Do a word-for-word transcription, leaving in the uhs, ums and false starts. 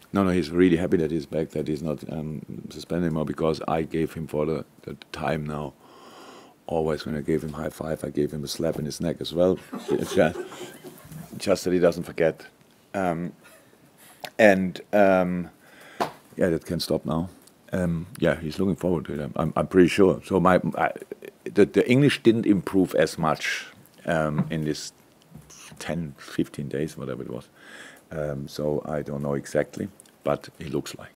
No, no, he's really happy that he's back, that he's not um, suspended anymore, because I gave him for the, the time now. Always when I gave him high five, I gave him a slap in his neck as well. just, just that he doesn't forget. Um, and um, yeah, that can stop now. Um, yeah, he's looking forward to it. I'm, I'm pretty sure. So my, I, the, the English didn't improve as much um, in this ten, fifteen days, whatever it was. Um, so I don't know exactly, but it looks like.